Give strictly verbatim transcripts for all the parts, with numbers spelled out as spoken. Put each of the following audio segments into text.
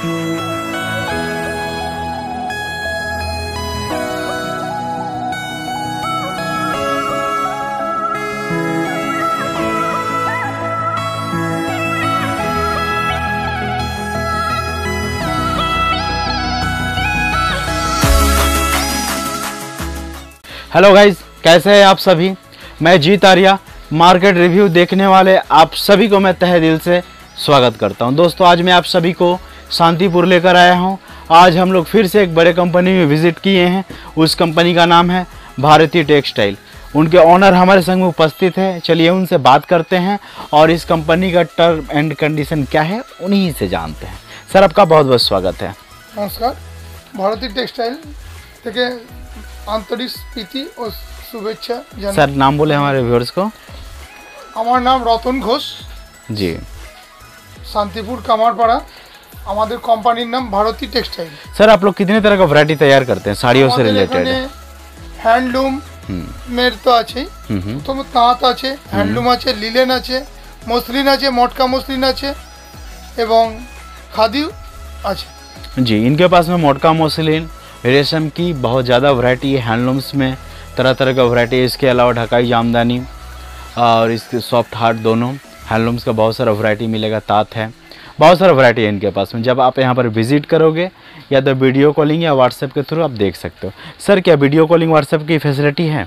Hello guys, कैसे हैं आप सभी। मैं जीत आर्या, मार्केट रिव्यू देखने वाले आप सभी को मैं तहे दिल से स्वागत करता हूं। दोस्तों, आज मैं आप सभी को शांतिपुर लेकर आया हूं। आज हम लोग फिर से एक बड़े कंपनी में विजिट किए हैं। उस कंपनी का नाम है भारती टेक्सटाइल। उनके ओनर हमारे संग में उपस्थित है। चलिए उनसे बात करते हैं और इस कंपनी का टर्म एंड कंडीशन क्या है उन्हीं से जानते हैं। सर, आपका बहुत बहुत स्वागत है। नमस्कार। भारती टेक्सटाइल থেকে आंतरिक প্রীতি ও শুভেচ্ছা জানাই। सर, नाम बोले हमारे व्यूअर्स को। আমার নাম রতন ঘোষ जी। शांतिपुर कामारपाड़ा। हमारे कंपनी नाम भारती टेक्सटाइल। सर, आप लोग कितने तरह का वैरायटी तैयार करते हैं साड़ियों से रिलेटेड? हैंडलूम मेर तो আছে, তো তাঁত আছে, হ্যান্ডলুম আছে, লিলেন আছে, মসলিন আছে, মটকা মসলিন আছে এবং খাদি আছে। जी, इनके पास में मोटका मसलिन, रेशम की बहुत ज़्यादा वैरायटी है। हैंडलूम्स में तरह तरह का वैरायटी है। इसके अलावा ढकाई जामदानी और इसके सॉफ्ट हार्ट दोनों हैंडलूम्स का बहुत सारा वैरायटी मिलेगा। तात है, बहुत सारा वैरायटी है इनके पास में। जब आप यहाँ पर विजिट करोगे या तो वीडियो कॉलिंग या व्हाट्सएप के थ्रू आप देख सकते हो। सर, क्या वीडियो कॉलिंग व्हाट्सएप की फैसिलिटी है?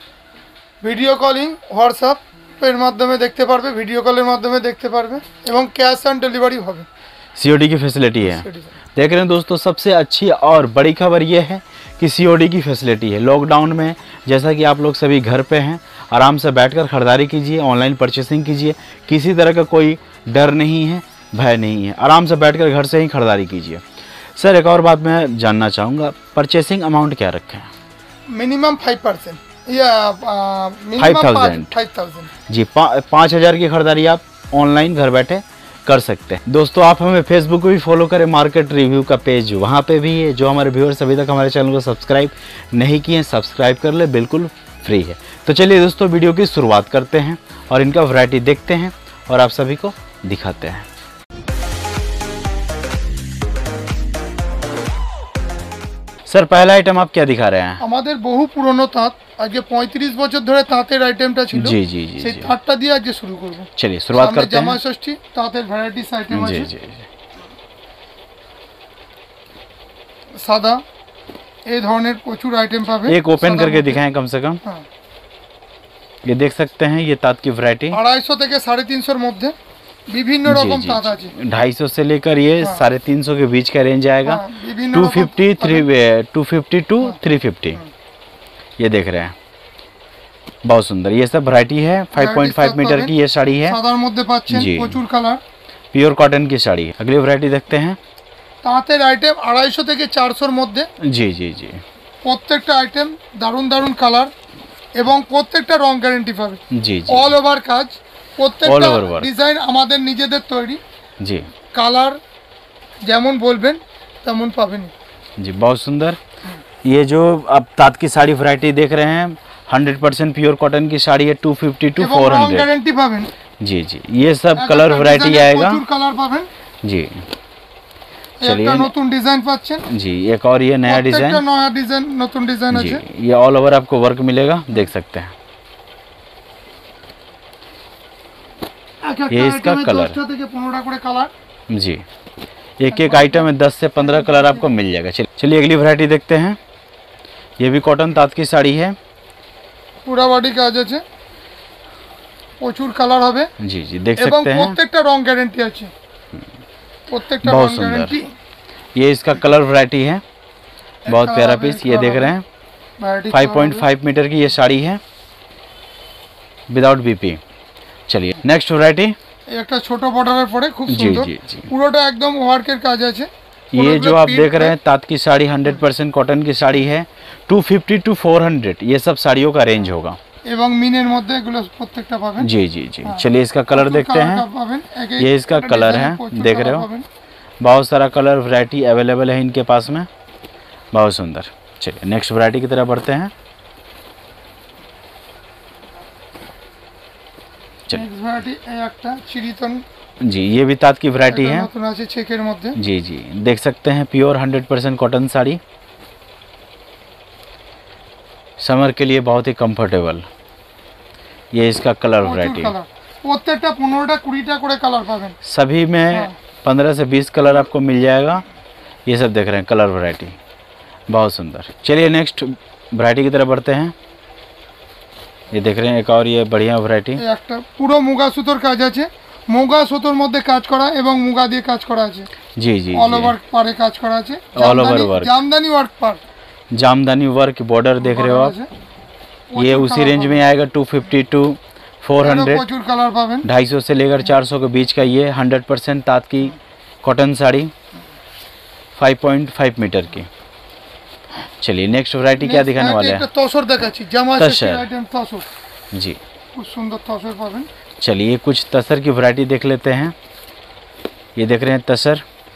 ভিডিও কলিং হোয়াটসঅ্যাপের মাধ্যমে দেখতে পারবে, ভিডিও কলের মাধ্যমে দেখতে পারবে এবং ক্যাশ অন ডেলিভারি হবে। सीओडी की फैसिलिटी है। देख रहे हैं दोस्तों, सबसे अच्छी और बड़ी खबर यह है कि सीओडी की फैसिलिटी है। लॉकडाउन में जैसा कि आप लोग सभी घर पे हैं, आराम से बैठकर खरीदारी कीजिए, ऑनलाइन परचेसिंग कीजिए। किसी तरह का कोई डर नहीं है, भय नहीं है। आराम से बैठकर घर से ही खरीदारी कीजिए। सर, एक और बात मैं जानना चाहूँगा, परचेसिंग अमाउंट क्या रखें? मिनिमम फाइव परसेंट या फाइव थाउजेंड फाइव थाउजेंड जी, पाँच हज़ार की खरीदारी आप ऑनलाइन घर बैठे कर सकते हैं। दोस्तों, आप हमें फेसबुक पे भी फॉलो करें। मार्केट रिव्यू का पेज वहाँ पे भी है। जो हमारे व्यूअर्स अभी तक हमारे चैनल को सब्सक्राइब नहीं किए हैं, सब्सक्राइब कर ले, बिल्कुल फ्री है। तो चलिए दोस्तों, वीडियो की शुरुआत करते हैं और इनका वैरायटी देखते हैं और आप सभी को दिखाते हैं। सर, पहला आइटम आप क्या दिखा रहे हैं? हमारे बहु पुरानो ताँत, आगे पैंतीस बছর ধরে তাঁতের আইটেমটা ছিল। जी जी जी সেই তাঁতটা দিয়ে আজকে শুরু করব। चलिए शुरुआत करते हैं। জামা ষষ্ঠী তাঁতের ভ্যারাইটিস আইটেম আছে। जी जी। সাদা এই ধরনের প্রচুর আইটেম পাবে। एक ओपन करके दिखाएं कम से कम। हाँ। ये देख सकते हैं, ये तात की वैरायटी আড়াইশো থেকে সাড়ে তিনশোর মধ্যে বিভিন্ন রকম তাঁত আছে। ढाई सौ से लेकर ये हाँ। साढ़े तीन सौ के बीच का रेंज आएगा। हाँ, विभिन्न टू रकम fifty three two fifty two हाँ। थ्री फिफ्टी ये देख रहे हैं, बहुत सुंदर। ये सब वैरायटी है। फाइव पॉइंट फाइव मीटर की ये साड़ी है। সাদার মধ্যে পাচ্ছেন जी। প্রচুর কালার, प्योर कॉटन की साड़ी है। अगली वैरायटी देखते हैं। তাঁতের আইটেম আড়াইশো থেকে চারশোর মধ্যে। जी जी जी। প্রত্যেকটা আইটেম দারুণ দারুণ কালার এবং প্রত্যেকটা রং গ্যারান্টি পাবে। जी जी অল ওভার কাজ, All প্রত্যেকটা over work। ডিজাইন আমাদের নিজেদের তৈরি। जी কালার যেমন বলবেন তেমন পাবেন। जी, बहुत सुंदर। ये जो आप तात की साड़ी वैरायटी देख रहे हैं, हंड्रेड परसेंट प्योर कॉटन की साड़ी है। टू फिफ्टी टू এবং फोर রং हंड्रेड গ্যারান্টি পাবেন। जी जी। ये सब এক कलर একটা वैरायटी ডিজাইনের आएगा। প্রচুর কালার পাবেন। जी একটা चलिए। নতুন ডিজাইন পাচ্ছেন। जी, एक और ये नया প্রত্যেকটা डिजाइन। নয়া ডিজাইন, নতুন ডিজাইন जी, আছে। ये ऑल ओवर आपको वर्क मिलेगा, देख सकते हैं। এক একটা ये इसका আইটেমে कलर। দশটা থেকে পনেরোটা করে কালার। जी, एक एक आइटम में दस से पंद्रह कलर आपको मिल जाएगा। चलिए चलिए अगली वैरायटी देखते हैं। ये भी कॉटन तात की साड़ी है। পুরা বডি কাজ আছে, প্রচুর কালার হবে। जी जी, देख এবং सकते हैं, প্রত্যেকটা রং গ্যারান্টি আছে। প্রত্যেকটা बहुत রং सुंदर। গ্যারান্টি। ये इसका कलर वैरायटी है, बहुत प्यारा पीस। ये देख रहे हैं, फाइव पॉइंट फाइव मीटर की ये साड़ी है विदाउट बीपी। चलिए नेक्स्ट वैरायटी। একটা ছোট বর্ডারের পরে খুব जी সুন্দর, जी जी। পুরোটা একদম ওয়ার্কের কাজ আছে। ये जो आप देख रहे हैं तात की साड़ी हंड्रेड परसेंट कॉटन की साड़ी है। Two fifty two four hundred ये सब साड़ियों का रेंज होगा। এবং মিনের মধ্যে এগুলো প্রত্যেকটা পাবেন। जी जी जी। चलिए इसका कलर देखते हैं। ये इसका कलर है, देख रहे हो, बहुत सारा कलर वैरायटी अवेलेबल है इनके पास में, बहुत सुंदर। चलिए नेक्स्ट वैरायटी की तरफ बढ़ते हैं। नेक्स्ट वैरायटी একটা চিরিতন जी ये भी तात की वैरायटी है নতুন আছে চেকের মধ্যে। जी जी देख सकते हैं pure hundred percent cotton sari, summer के लिए बहुत ही कंफर्टेबल। ये इसका कलर वैरायटी, প্রত্যেকটা পনেরোটা কুড়িটা করে কালার পাবেন, सभी में पंद्रह से बीस कलर आपको मिल जाएगा। ये सब देख रहे हैं कलर वैरायटी, बहुत सुंदर। चलिए नेक्स्ट वैरायटी की तरफ बढ़ते हैं। ये देख रहे हैं एक और ये बढ़िया वैरायटी, একটা পুরো মুগা সুতোর কাজ আছে, মুগা সুতোর মধ্যে কাজ করা এবং মুগা দিয়ে কাজ করা আছে। जी जी অল ওভার পারে কাজ করা আছে, all over work, jamdani work পার, जामदानी वर्क बॉर्डर देख रहे हो आप। ये उसी रेंज में आएगा two fifty two four hundred, প্রচুর কালার পাবেন। ढाई सौ से लेकर चार सौ के बीच का ये हंड्रेड परसेंट तात की cotton sari five point five metre की। चलिए नेक्स्ट वैरायटी क्या दिखाने वाले हैं? তসর দেখাচ্ছি, জামা তসর। সেটের আইটেম তসর, जी খুব সুন্দর তসর পাবেন। चलिए कुछ तसर की वैरायटी देख लेते हैं। ये देख रहे हैं तसर,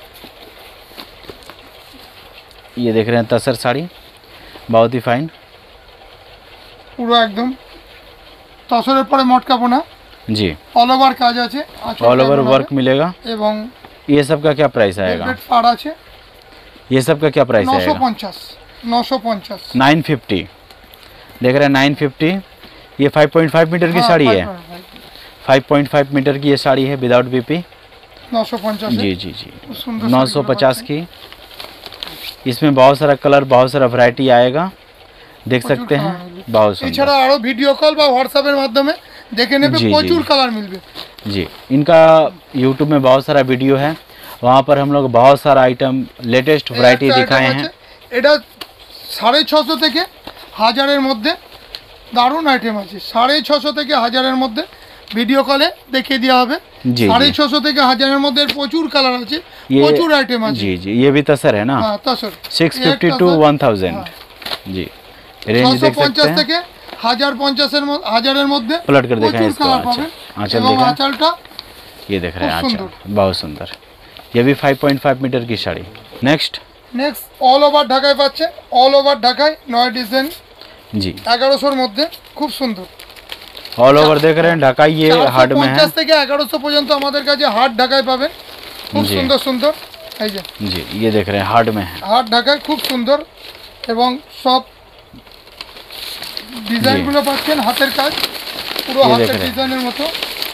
ये देख रहे हैं तसर साड़ी, बहुत ही फाइन। পুরো একদম তসরের পরে মটকা বোনা, जी অল ওভার কাজ আছে, ऑल ओवर वर्क मिलेगा। এবং ये सब का क्या प्राइस आएगा? ভেলভেট পাড় আছে। ये सब का क्या प्राइस নশো आएगा? পঞ্চাশ নশো পঞ্চাশ नाइन फिफ्टी देख रहे हैं नाइन फिफ्टी। ये फाइव पॉइंट फाइव मीटर की साड़ी है, फाइव पॉइंट फाइव मीटर की ये साड़ी है विदाउट बीपी। নশো পঞ্চাশ जी जी जी সুন্দর नौ सौ पचास की। इसमें बहुत सारा कलर, बहुत सारा वैरायटी आएगा, देख सकते हैं, बहुत सुंदर। এছাড়া আরো ভিডিও কল বা হোয়াটসঅ্যাপের মাধ্যমে দেখে নেবে, जी, প্রচুর जी। কালার মিলবে। जी इनका यूट्यूब में बहुत सारा वीडियो है, वहाँ पर हम लोग बहुत सारा आइटम लेटेस्ट वैरायटी একটা दिखाए item हैं। আছে, এটা সাড়ে ছশো থেকে হাজারের মধ্যে দারুণ আইটেম আছে। সাড়ে ছশো থেকে হাজারের মধ্যে ভিডিও কলে দেখিয়ে দেওয়া হবে। जी সাড়ে जी ছশো থেকে হাজারের মধ্যে এর প্রচুর কালার আছে, ये প্রচুর আইটেম আছে। जी जी ये भी तसर है ना, হ্যাঁ tussar six fifty two one thousand. जी रेंज ছশো देख পঞ্চাশ सकते हैं। থেকে হাজার পঞ্চাশের মধ্যে হাজারের মধ্যে पलट कर देखें প্রচুর इसको। কালার अच्छा পাবেন। आंचल এবং देखा, আঁচলটা ये देख रहे हैं खूब आंचल, बहुत सुंदर। ये भी फाइव पॉइंट फाइव मीटर की sari. Next next all over ঢাকায় পাচ্ছে, অল ওভার ঢাকায় নয় ডিজাইন जी এগারোশোর মধ্যে, খুব সুন্দর। ऑल ओवर देख रहे हैं ढाका, ये हार्ड में है। পঞ্চাশ থেকে এগারোশো পর্যন্ত আমাদের কাছে হার্ড ঢাকায় পাবেন, খুব জি। সুন্দর সুন্দর। এই যে जी ये देख रहे हैं हार्ड में है। হার্ড ঢাকায় খুব সুন্দর, এবং সব ডিজাইনগুলো পাচ্ছেন হাতের কাজ, পুরো ये হাতের देख रहे हैं। ডিজাইনের মতো।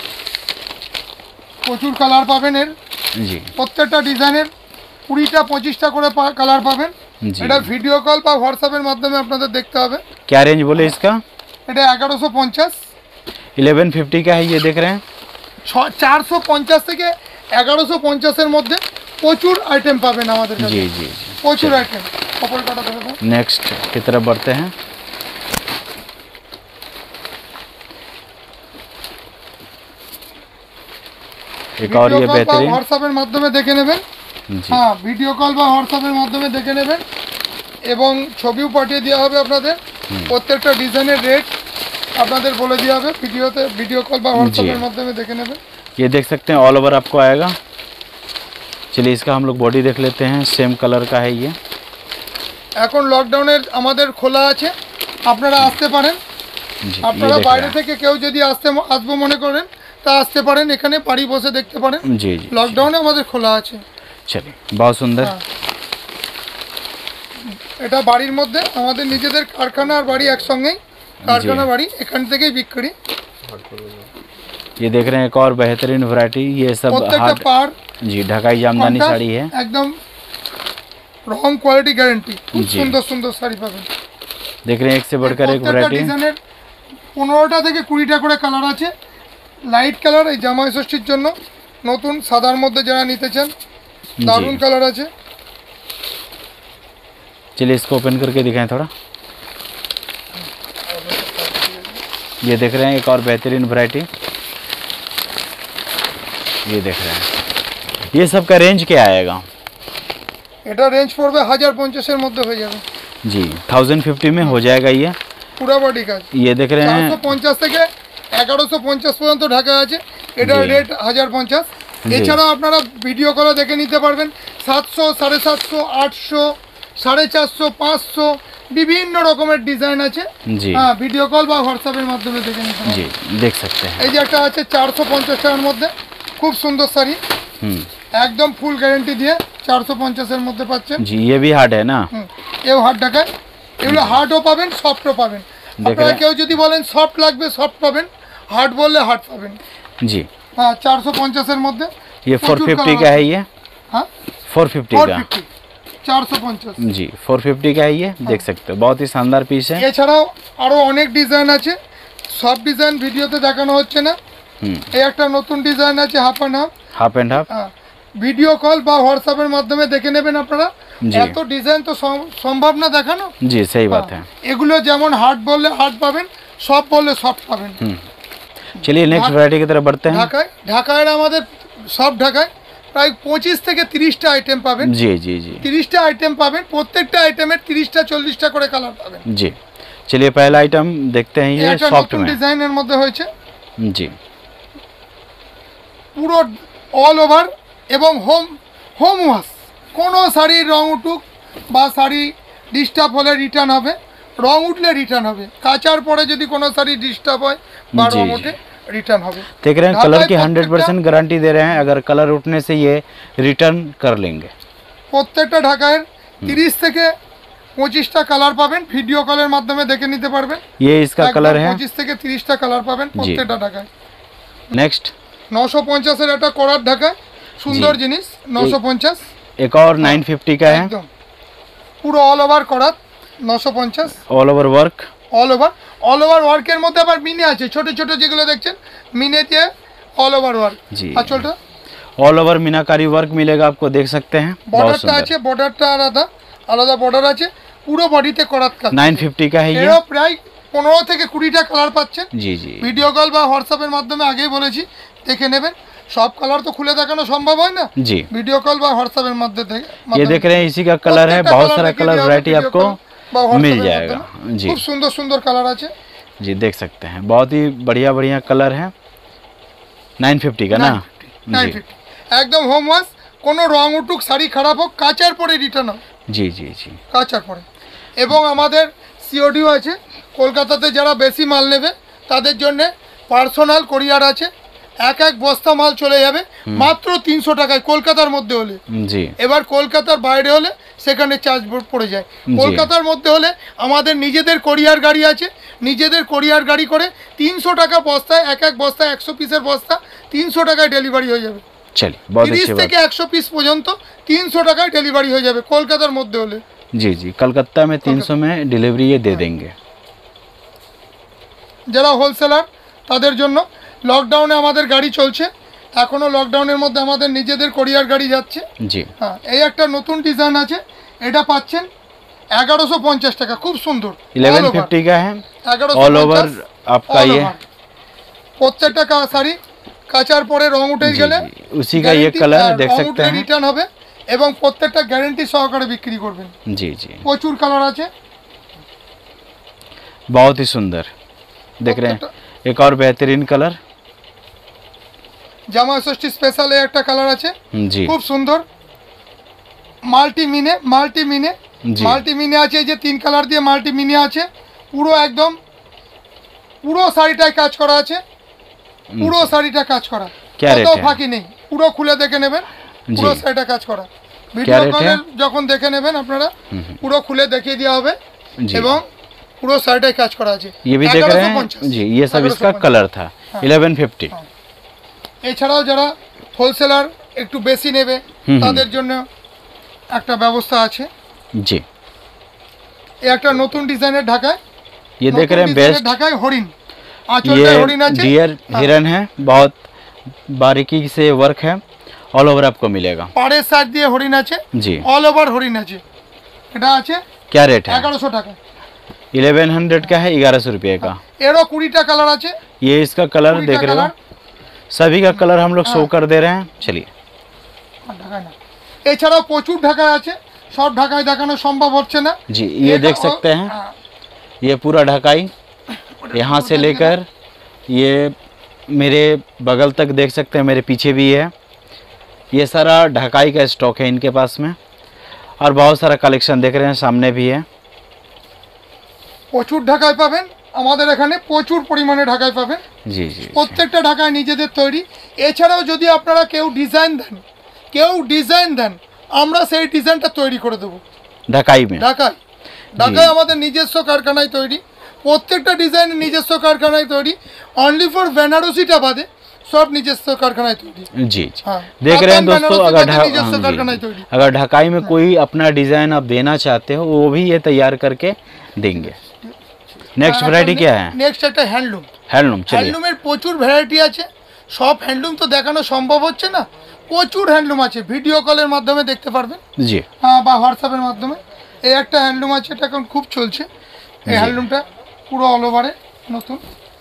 প্রচুর কালার পাবেন এর, जी প্রত্যেকটা ডিজাইনের কুড়িটা পঁচিশটা করে কালার পাবেন। जी এটা ভিডিও কল বা হোয়াটসঅ্যাপের মাধ্যমে আপনাদের দেখতে হবে। क्या रेंज बोले इसका? এটা এগারোশো পঞ্চাশ, इलेवन फिफ्टी का है, ये देख रहे हैं। চারশো পঞ্চাশ থেকে এগারোশো পঞ্চাশের মধ্যে প্রচুর আইটেম পাবেন আমাদের কাছে, जी जी প্রচুর আইটেম। কপর কাটা ধরে দাও। नेक्स्ट की तरफ बढ़ते हैं। एक और ये बेहतरीन, হোয়াটসঅ্যাপের মাধ্যমে দেখে নেবেন। जी হ্যাঁ ভিডিও কল বা হোয়াটসঅ্যাপের মাধ্যমে দেখে নেবেন, এবং ছবিও পাঠিয়ে দেওয়া হবে আপনাদের। প্রত্যেকটা ডিজাইনের রেট আপনাদের বলে দেওয়া হবে ভিডিওতে, ভিডিও কল বা হোয়াটসঅ্যাপের মাধ্যমে দেখে নেবেন। ये देख सकते हैं ऑल ओवर आपको आएगा। चलिए इसका हम लोग बॉडी देख लेते हैं, सेम कलर का है ये। এখন লকডাউনের আমাদের খোলা আছে, আপনারা আসতে পারেন। जी ये আপনারা देख বাইরে रहे থেকে কেউ যদি আসতে আসবো মনে করেন তা আসতে পারেন, এখানে বাড়ি বসে দেখতে পারেন। हैं। जी जी লকডাউনে আমাদের খোলা আছে। चलिए बहुत सुंदर। হ্যাঁ। এটা বাড়ির মধ্যে আমাদের নিজেদের কারখানা আর বাড়ি একসঙ্গেই, কারখানা বাড়ি এখান থেকেই বিক্রি। ये देख रहे हैं एक और बेहतरीन वैरायटी, ये सब প্রত্যেকটা हार्ड, পার जी ढकाई जामदानी কন্ট্রাস্ট, साड़ी है। একদম রং কোয়ালিটি গ্যারান্টি, খুব জি। সুন্দর সুন্দর শাড়ি পাবেন। देख रहे हैं एक से बढ़कर एक প্রত্যেকটা वैरायटी। ডিজাইনের পনেরোটা থেকে কুড়িটা করে কালার আছে। লাইট কালার এই জামাই ষষ্ঠীর জন্য, নতুন সাদার মধ্যে যারা নিতে চান দারুণ কালার আছে। चलिए इसको ओपन करके दिखाएं थोड़ा। ये देख रहे हैं एक और बेहतरीन वैरायटी, ये देख रहे हैं। ये सब का रेंज क्या आएगा? এটা রেঞ্জ পড়বে হাজার পঞ্চাশের মধ্যে হয়ে যাবে। जी थाउजेंड फिफ्टी में हो जाएगा ये। পুরো বডি কাজ। ये देख रहे চারশো हैं, পঞ্চাশ থেকে এগারোশো পঞ্চাশ পর্যন্ত ঢাকা আছে, এটার জি। রেট হাজার পঞ্চাশ। জি। এছাড়াও আপনারা ভিডিও কলে দেখে নিতে পারবেন, সাতশো সাড়ে সাতশো আটশো সাড়ে চারশো পাঁচশো বিভিন্ন রকমের ডিজাইন আছে। जी হ্যাঁ ভিডিও কল বা হোয়াটসঅ্যাপের মাধ্যমে দেখে নিতে পারবেন। जी देख सकते हैं। এই যে একটা আছে চারশো পঞ্চাশ টাকার মধ্যে, খুব সুন্দর শাড়ি, হুম একদম ফুল গ্যারান্টি দিয়ে চারশো পঞ্চাশ এর মধ্যে পাচ্ছেন। जी, ये भी हार्ड है ना। হুম, এও হার্ড ঢাকায়, এগুলো হার্ডও পাবেন সফটও পাবেন। আপনারা কেউ যদি বলেন সফট লাগবে সফট পাবেন, হার্ড বললে হার্ড পাবেন। जी, হ্যাঁ চারশো পঞ্চাশ এর মধ্যে। ये फोर फिफ्टी का है, ये হ্যাঁ फोर फिफ्टी फोर का। फिफ्टी চারশো পঞ্চাশ। जी, फोर फिफ्टी का है ये, देख सकते हो बहुत ही शानदार पीस है। এছাড়াও আরো অনেক ডিজাইন আছে, সব ডিজাইন ভিডিওতে দেখানো হচ্ছে না। হুম, এই একটা নতুন ডিজাইন আছে half and half. Half and half. হ্যাঁ, ভিডিও কল বা হোয়াটসঅ্যাপের মাধ্যমে দেখে নেবেন আপনারা। জি। এত ডিজাইন তো সম- সম্ভব না দেখানো। जी, सही बात है। এগুলো যেমন হার্ড বললে হার্ড পাবেন, সফট বললে সফট পাবেন। चलिए नेक्स्ट वैरायटी की तरफ बढ़ते हैं। ঢাকায় ঢাকায় আমাদের সব ঢাকায় প্রায় পঁচিশ থেকে তিরিশটা আইটেম পাবেন। जी जी जी তিরিশটা আইটেম পাবেন, প্রত্যেকটা আইটেমের তিরিশটা চল্লিশটা করে কালার পাবেন। जी, चलिए पहला आइटम देखते हैं, এই ये একটা सॉफ्ट নতুন में। ডিজাইনের মধ্যে হয়েছে, जी, পুরো অল ওভার এবং হোম হোম ওয়াশ। কোনো শাড়ির রং উঠুক বা শাড়ি ডিস্টার্ব হলে রিটার্ন হবে, রং উঠলে রিটার্ন হবে। কাচার পরে যদি কোনো শাড়ি ডিস্টার্ব হয় বা জি, রং জি। ওঠে রিটার্ন হবে। देख रहे हैं कलर की ঢাকায় हंड्रेड परसेंट गारंटी दे रहे हैं, अगर कलर उठने से ये रिटर्न कर लेंगे। প্রত্যেকটা ঢাকায় তিরিশ থেকে পঁচিশটা কালার পাবেন, ভিডিও কলের মাধ্যমে দেখে নিতে পারবেন। ये इसका कलर है। পঁচিশ থেকে তিরিশটা কালার পাবেন প্রত্যেকটা ঢাকায়। नेक्स्ट নশো পঞ্চাশের একটা করার ঢাকায় সুন্দর জিনিস, নশো পঞ্চাশ। एक और नाइन फिफ्टी का है, একদম পুরো অল ওভার করার, নশো পঞ্চাশ all over work. All over. All over ওয়ার্কের মধ্যে আবার মিনে আছে, ছোট ছোট যেগুলো দেখছেন মিনে দিয়ে অল ওভার ওয়ার্ক। जी, আঁচলটা ऑल ओवर मीनाकारी वर्क मिलेगा आपको, देख सकते हैं बहुत বর্ডারটা सुंदर। আছে, বর্ডারটা আলাদা আলাদা বর্ডার আছে, পুরো বডিতে করাত কাজ। नाइन फिफ्टी का है ये। এরও প্রায় পনেরো থেকে কুড়িটা কালার পাচ্ছেন। जी जी ভিডিও কল বা হোয়াটসঅ্যাপের মাধ্যমে আগেই বলেছি দেখে নেবেন। সব কালার তো খুলে দেখানো সম্ভব হয় না, जी, ভিডিও কল বা হোয়াটসঅ্যাপের মাধ্যমে ये देख रहे हैं इसी का कलर है, প্রত্যেকটা बहुत colour सारा দেখিয়ে कलर দেওয়া হবে वैरायटी video आपको call বা WhatsApp मिल এর जाएगा। মাধ্যমে। जी খুব সুন্দর সুন্দর কালার আছে। जी, देख सकते हैं बहुत ही बढ़िया बढ़िया कलर है। नाइन फिफ्टी का ना। নাইন जी ফিফটি একদম হোম ওয়াশ। কোনো রং উঠুক, শাড়ি খারাপ হোক, কাচার পরে রিটার্ন হবে, जी जी जी কাচার পরে। এবং আমাদের সিওডিও আছে, কলকাতাতে যারা বেশি মাল নেবে তাদের জন্য পার্সোনাল কোরিয়ার আছে। এক এক বস্তা মাল চলে যাবে মাত্র তিনশো টাকায় কলকাতার মধ্যে হলে। जी এবার কলকাতার বাইরে হলে সেখানে চার্জ পড়ে যায়। কলকাতার মধ্যে হলে আমাদের নিজেদের কোরিয়ার গাড়ি আছে, নিজেদের কোরিয়ার গাড়ি করে তিনশো টাকা বস্তায়, এক এক বস্তায় একশো পিসের বস্তা তিনশো টাকায় ডেলিভারি হয়ে যাবে। चलिए बहुत তিরিশ अच्छी থেকে बात। একশো পিস পর্যন্ত তিনশো টাকায় ডেলিভারি হয়ে যাবে কলকাতার মধ্যে হলে। जी जी, कलकत्ता में तीन सौ में डिलीवरी ये दे देंगे। যারা হোলসেলার তাদের জন্য লকডাউনে আমাদের গাড়ি চলছে, এখনও লকডাউনের মধ্যে আমাদের নিজেদের কোরিয়ার গাড়ি যাচ্ছে। जी, হ্যাঁ, এই একটা নতুন ডিজাইন আছে, এটা পাচ্ছেন এগারোশো পঞ্চাশ টাকা, খুব সুন্দর। इलेवन फिफ्टी का है, এগারোশো ऑल ओवर आपका ये। প্রত্যেকটা কা- শাড়ি কাচার পরে রং উঠে जी, গেলে जी, उसी का ये कलर देख सकते हैं। রিটার্ন হবে এবং প্রত্যেকটা গ্যারান্টি সহকারে বিক্রি করবেন। जी जी, প্রচুর কালার আছে। बहुत ही सुंदर देख रहे हैं। एक और बेहतरीन कलर। জামা ষষ্ঠী স্পেশাল এই একটা কালার আছে, जी খুব সুন্দর। মাল্টি মিনে, মাল্টি মিনে, জি। মাল্টি মিনে আছে, এই যে তিন কালার দিয়ে মাল্টি মিনে আছে। পুরো একদম পুরো শাড়িটায় কাজ করা আছে, পুরো শাড়িটা কাজ করা, क्या रेट কোথাও है? ফাঁকি নেই। পুরো খুলে দেখে নেবেন, পুরো জি। শাড়িটা কাজ করা। ভিডিও rate কলে है? যখন দেখে নেবেন আপনারা পুরো খুলে দেখিয়ে দেওয়া হবে जी, এবং পুরো শাড়িটায় কাজ করা আছে। ये भी देख रहे এগারোশো हैं। পঞ্চাশ। जी, ये सब इसका এগারোশো পঞ্চাশ। कलर था। Eleven fifty. এছাড়াও যারা হোলসেলার একটু বেশি নেবে হুম। তাদের জন্য একটা ব্যবস্থা আছে। जी, এই একটা নতুন ডিজাইনের ঢাকায়, ये देख रहे हैं बेस्ट। ঢাকায় হরিণ, আঁচলটায় ये হরিণ আছে। डियर हिरन है, बहुत बारीकी से वर्क है, ऑल ओवर आपको मिलेगा। পাড়ের সাইড দিয়ে হরিণ আছে, जी, অল ওভার হরিণ আছে। এটা আছে क्या रेट है? এগারোশো টাকা। इलेवन हंड्रेड का है, ग्यारह सौ रुपये का। এরও কুড়িটা কালার আছে। ये इसका कलर কুড়িটা देख रहे কালার। हो, सभी का कलर हम लोग शो हाँ। कर दे रहे हैं। चलिए, আর ঢাকায় না। এছাড়াও প্রচুর ঢাকায় আছে, সব ঢাকায় দেখানো সম্ভব হচ্ছে না। जी ये এটা देख ও- सकते हैं, হ্যাঁ, ये पूरा ढकाई यहाँ से लेकर ये मेरे बगल तक देख सकते हैं, मेरे पीछे भी है। ये सारा ढकाई का स्टॉक है इनके पास में, और बहुत सारा कलेक्शन देख रहे हैं, सामने भी है। প্রচুর ঢাকায় পাবেন। আমাদের এখানে প্রচুর পরিমাণে ঢাকায় পাবেন। জি জি প্রত্যেকটা ঢাকায় নিজেদের তৈরি। এছাড়াও যদি আপনারা কেউ ডিজাইন দেন কেউ ডিজাইন দেন আমরা সেই ডিজাইনটা তৈরি করে দেবো ঢাকাই में ঢাকায় ঢাকায় আমাদের নিজস্ব কারখানায় তৈরি। প্রত্যেকটা ডিজাইন নিজস্ব কারখানায় তৈরি। অনলি ফর বেনারসিটা বাদে सब নিজস্ব কারখানায় তৈরি। जी जी देख रहे हैं दोस्तों, अगर ढा- নিজস্ব हाँ, কারখানায় जी। তৈরি। अगर ढकाई में कोई अपना डिजाइन आप देना चाहते हो वो भी ये तैयार करके देंगे। नेक्स्ट वैरायटी क्या है? নেক্সট একটা হ্যান্ডলুম। हैंडलूम। चलिए হ্যান্ডলুমের প্রচুর ভ্যারাইটি আছে। সব হ্যান্ডলুম তো দেখানো সম্ভব হচ্ছে না। প্রচুর হ্যান্ডলুম আছে, ভিডিও কলের মাধ্যমে দেখতে পারবেন जी হ্যাঁ বা হোয়াটসঅ্যাপের মাধ্যমে। এই একটা হ্যান্ডলুম আছে, এটা এখন খুব চলছে। এই হ্যান্ডলুমটা পুরো অল ওভারে নতুন।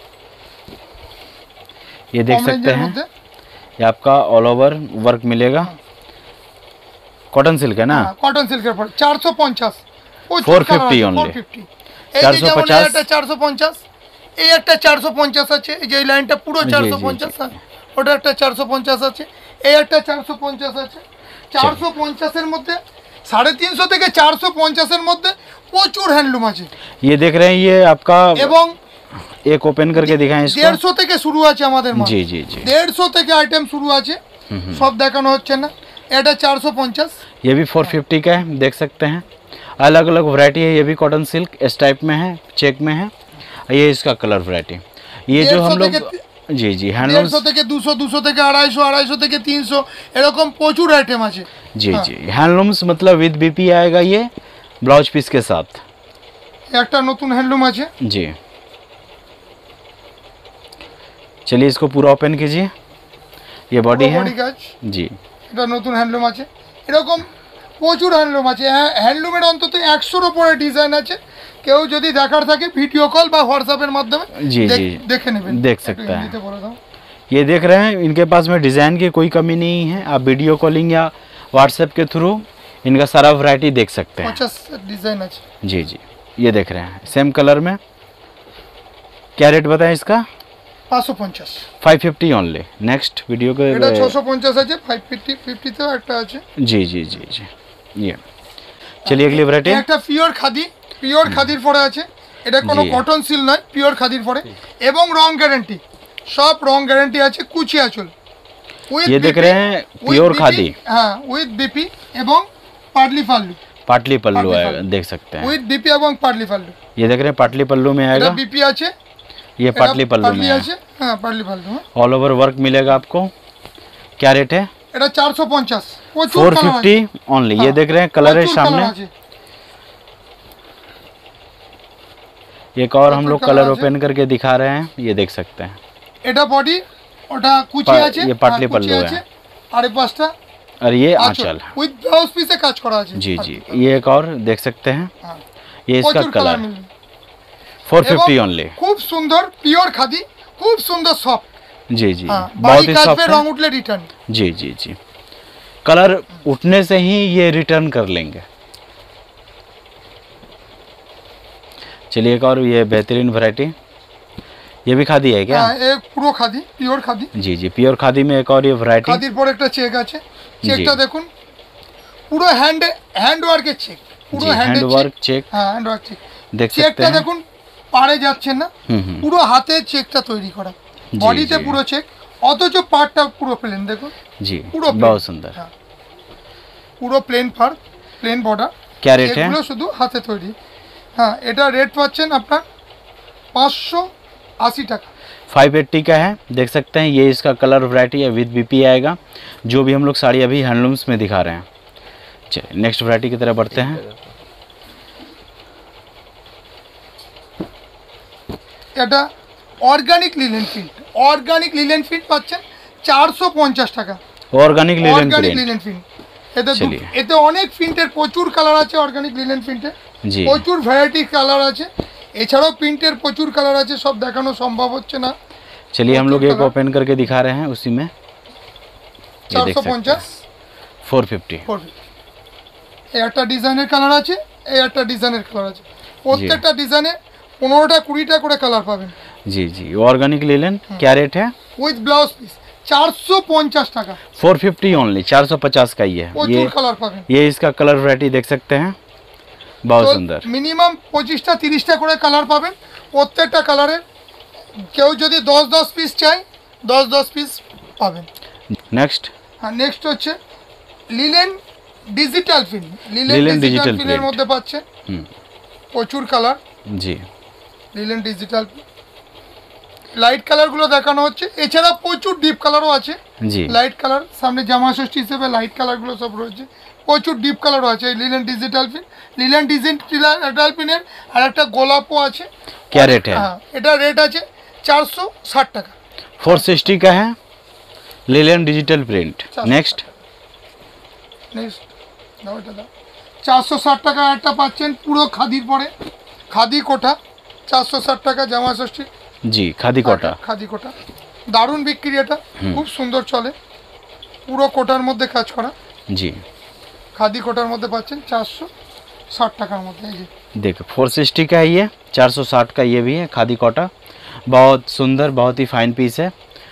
ये देख सकते हैं, ये आपका ऑल ओवर वर्क मिलेगा। कॉटन सिल्क है ना? কটন সিল্কের পর চারশো পঞ্চাশ four fifty only। চারশো পঞ্চাশ একটা চারশো পঞ্চাশ, এই একটা চারশো পঞ্চাশ আছে। এই যে এই লাইনটা পুরো চারশো পঞ্চাশ, ওটা একটা চারশো পঞ্চাশ আছে। এই একটা চারশো পঞ্চাশ আছে। চারশো পঞ্চাশের মধ্যে সাড়ে তিনশো থেকে চারশো পঞ্চাশের মধ্যে প্রচুর হ্যান্ডলুম আছে। ये देख रहे हैं, ये आपका এবং एक ओपन करके दिखाएं इसको। দেড়শো থেকে শুরু আছে আমাদের মাল। जी जी जी দেড়শো থেকে আইটেম শুরু আছে, সব দেখানো হচ্ছে না। এটা চারশো পঞ্চাশ। ये भी four fifty का है, देख सकते हैं। अलग अलग वैरायटी है, ये भी कॉटन सिल्क इस टाइप में है, चेक में है। ये इसका कलर वैरायटी। ये जो हम लोग जी जी हैंडलूम দেড়শো থেকে দুশো, দুশো থেকে আড়াইশো, আড়াইশো থেকে তিনশো, এরকম প্রচুর আইটেম আছে। जी जी हैंडलूम्स मतलब विद बीपी आएगा ये ब्लाउज पीस के साथ। একটা নতুন হ্যান্ডলুম আছে। जी चलिए इसको पूरा ओपन कीजिए। ये बॉडी है বডি কাজ, जी। এটা নতুন হ্যান্ডলুম আছে। এরকম প্রচুর হ্যান্ডলুম আছে। হ্যাঁ, হ্যান্ডলুমের অন্তত একশোর ওপরে ডিজাইন আছে। কেউ যদি দেখার থাকে ভিডিও কল বা হোয়াটসঅ্যাপের মাধ্যমে जी দেখ- जी দেখে নেবেন। देख একটু सकते हैं। হিন্দিতে বলে দাও। ये देख रहे हैं, इनके पास में डिज़ाइन की कोई कमी नहीं है। आप वीडियो कॉलिंग या व्हाट्सएप के थ्रू इनका सारा वैरायटी देख सकते हैं। পঞ্চাশ ডিজাইন আছে। जी जी ये देख रहे हैं सेम कलर में। क्या रेट बताएं इसका? পাঁচশো পঞ্চাশ। Five fifty only. Next video के এটা ছশো পঞ্চাশ আছে। ফাইভ ফিফটি ফিফটিতেও একটা আছে। जी जी जी जी ये चलिए अगली वैरायटी। একটা পিওর খাদি, পিওর খাদির পরে আছে। এটা কোনো জি। কটন সিল নয়, পিওর খাদির পরে এবং রং গ্যারান্টি। সব রং গ্যারান্টি আছে। কুচি আঁচল with ये देख B P, रहे हैं with pure B P, khadi, হ্যাঁ উইথ বিপি এবং পাটলি পাল্লু। पाटली पल्लू पाटली आएगा, पल्लू। देख सकते हैं। উইথ বিপি এবং পাটলি পাল্লু। ये देख रहे हैं पाटली पल्लू में এটা आएगा। বিপি আছে, ये এটা पाटली पल्लू পাটলি में है। আছে। হ্যাঁ পাটলি পাল্লু। হ্যাঁ। ऑल ओवर वर्क मिलेगा आपको। क्या रेट है? এটা চারশো পঞ্চাশ। প্রচুর फोर colour फिफ्टी আছে। ओनली। ये হ্যাঁ, देख रहे हैं कलर है প্রচুর सामने। colour আছে। एक और हम लोग प्रचुर कलर colour ओपन करके दिखा रहे हैं, ये देख सकते हैं। এটা বডি, ওটা কুচি পা- আছে। ये पाटली হ্যাঁ, কুচি पल्लू है। আছে। আর এই পাঁচটা और ये আঁচল आंचल। উইথ ব্লাউজ পিসে কাজ করা আছে। जी जी ये एक और देख सकते हैं, হ্যাঁ, ये इसका প্রচুর कलर কালার মিলবে। फोर এবং फिफ्टी ओनली। খুব সুন্দর পিওর খাদি, খুব সুন্দর সফট। जी जी হ্যাঁ, बहुत বাড়ি ही কাজ सॉफ्ट पे है। রং উঠলে রিটার্ন। जी जी जी कलर उठने से ही ये रिटर्न कर लेंगे। चलिए एक और ये बेहतरीन वैरायटी, ये भी खादी है क्या? হ্যাঁ, এ পুরো খাদি, পিওর খাদি। जी जी प्योर खादी में एक और ये वैरायटी। খাদির পর একটা চেক আছে। চেকটা দেখুন, পুরো হ্যান্ড হ্যান্ড ওয়ার্কের চেক। পুরো जी হ্যান্ড हैंड वर्क चेक হ্যাঁ হ্যান্ড ওয়ার্ক চেক। देख सकते চেকটা हैं। দেখুন, পাড়ে যাচ্ছে না। হুম হুম পুরো হাতে চেকটা তৈরি করা। জি, বডিতে জি। পুরো চেক, অথচ পার্টটা পুরো প্লেন। দেখুন जी পুরো plain। बहुत सुंदर। হ্যাঁ, পুরো প্লেন পার, প্লেন বর্ডার। क्या रेट है? এগুলো শুধু হাতে তৈরি। হ্যাঁ, এটা রেট পাচ্ছেন আপনার পাঁচশো আশি টাকা। फाइव एट्टी का है, देख सकते हैं। ये इसका कलर वैरायटी है, विद बीपी आएगा। जो भी हम लोग साड़ी अभी हैंडलूम्स में दिखा रहे हैं। चलिए नेक्स्ट वैरायटी की तरफ बढ़ते हैं। এটা organic linen print. Organic linen print পাচ্ছেন চারশো পঞ্চাশ টাকা। Organic linen organic print. Linen print. এতে দু- চলিয়ে। এতে অনেক প্রিন্টের প্রচুর কালার আছে। অর্গানিক লিলেন প্রিন্টে जी প্রচুর ভ্যারাইটি কালার আছে। এছাড়াও প্রিন্টের প্রচুর কালার আছে, সব দেখানো সম্ভব হচ্ছে না। चलिए हम लोग एक कलर। ओपन करके दिखा रहे हैं, उसी में ये देख চারশো सकते পঞ্চাশ हैं फोर फिफ्टी। পড়বে। এই একটা ডিজাইনের কালার আছে, এই একটা ডিজাইনের কালার আছে। প্রত্যেকটা ডিজাইনে পনেরোটা কুড়িটা করে কালার পাবেন। जी जी ऑर्गेनिक लिनन क्या रेट है? উইথ ব্লাউজ পিস চারশো পঞ্চাশ টাকা। Four fifty only. चार सौ पचास का ये है। প্রচুর ये কালার পাবেন। ये इसका कलर वैरायटी देख सकते हैं, बहुत सुंदर। মিনিমাম পঁচিশটা তিরিশটা করে কালার পাবেন। প্রত্যেকটা কালারের কেউ যদি দশ দশ পিস চাই দশ দশ পিস পাবেন। নেক্সট হ্যাঁ নেক্সট হচ্ছে linen digital print. Linen Linen digital digital প্রিন্টের print। মধ্যে পাচ্ছেন হুম প্রচুর কালার। জি লিলেন ডিজিটাল লাইট কালারগুলো দেখানো হচ্ছে, এছাড়া প্রচুর ডিপ কালারও আছে। জি লাইট কালার সামনে জামা ষষ্ঠী হিসেবে লাইট কালারগুলো সব রয়েছে, প্রচুর ডিপ কালারও আছে। Linen digital print, linen digital প্রিন্টের আর একটা গোলাপও আছে। क्या रेट है? হ্যাঁ এটা রেট আছে চারশো ষাট টাকা। फोर सिक्सटी का है linen digital print. Next next দাও এটা দাও। চারশো ষাট টাকা একটা পাচ্ছেন পুরো খাদির পরে, খাদি কোটা চারশো ষাট টাকা জামা ষষ্ঠী जी खादी कोटा। খাদি কোটা দারুণ বিক্রি, এটা খুব সুন্দর চলে, পুরো কোটার মধ্যে কাজ করা। जी খাদি কোটার মধ্যে পাচ্ছেন চারশো ষাট টাকার মধ্যে। এই যে देखो फोर सिक्सटी का है ये, चार सौ साठ का ये भी है खादी कोटा। बहुत सुंदर, बहुत ही फाइन पीस है,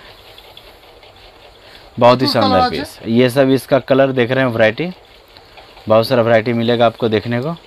बहुत ही Full शानदार colour पीस। ये सब इसका कलर देख रहे हैं, वैरायटी बहुत सारा वैरायटी मिलेगा आपको देखने को।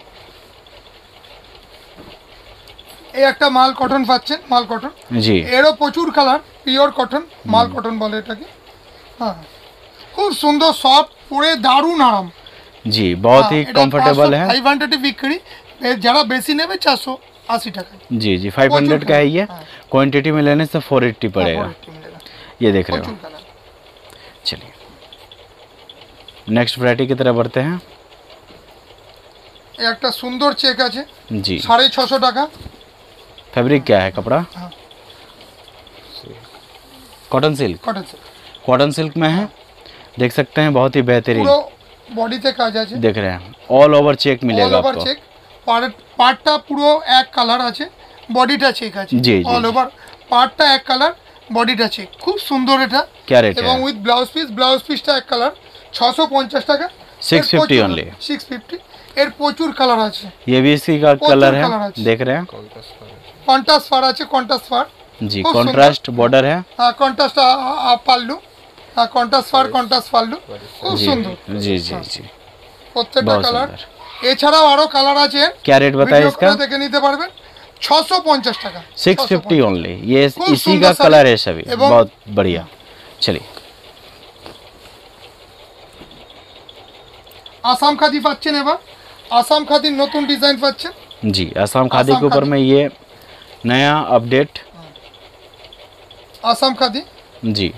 এই একটা মাল কটন পাচ্ছেন, মাল কটন, जी এরও প্রচুর কালার, পিওর কটন, মাল কটন বলে এটাকে। হ্যাঁ খুব সুন্দর, সফট, পরে দারুণ আরাম। जी बहुत ही कंफर्टेबल है। ফাইভ হান্ড্রেড বিক্রি, এ- যারা বেশি নেবে চারশো আশি টাকা। जी जी फाइव हंड्रेड का है ये, हाँ। क्वांटिटी में लेने से फोर एट्टी पड़ेगा। মিলেगा ये देख रहे हो। প্রচুর কালার। चलिए नेक्स्ट वैरायटी की तरफ बढ़ते हैं। এই একটা সুন্দর চেক আছে जी সাড়ে ছশো টাকা। फैब्रिक क्या है कपड़ा? हाँ। Cotton silk. Cotton check cotton silk में है, देख सकते हैं बहुत ही बेहतरीन। পুরো বডিতে কাজ আছে, देख रहे हैं ऑल ओवर चेक অল मिलेगा ওভার आपको। চেক। পার্টটা পুরো এক কালার আছে, বডিটা চেক আছে। জি, জি, অল জি। ওভার পার্টটা এক কালার, বডিটা চেক, খুব সুন্দর এটা। क्या रेट এবং है? উইথ ব্লাউজ পিস, ব্লাউজ পিসটা এক কালার, ছশো পঞ্চাশ টাকা। Six fifty only. Six fifty. এর প্রচুর কালার আছে, ये भी इसी का बहुत कलर ही है, colour আছে। देख रहे हैं। কন্ট্রাস্ট ফার আছে, কন্ট্রাস্ট ফার। जी খুব সুন্দর। कॉन्ट्रास्ट बॉर्डर है। হ্যাঁ কন্ট্রাস্ট পাল্লু, হ্যাঁ কন্ট্রাস্ট ফার, কন্ট্রাস্ট পাল্লু, খুব जी সুন্দর। जी जी जी প্রত্যেকটা बहुत কালার। सुंदर। এছাড়াও আরো কালার আছে, क्या रेट बताया ভিডিও इसका? করে দেখে নিতে পারবেন। ছশো পঞ্চাশ টাকা। Six fifty only. ये खूब इसी सुंदर का साड़ी कलर है सभी, एवं- बहुत बढ़िया। चलिए আসাম খাদি পাচ্ছেন, এবার আসাম খাদির নতুন ডিজাইন পাচ্ছেন। जी आसाम खादी आसाम के ऊपर खादी। में ये नया अपडेट। আসাম খাদি, जी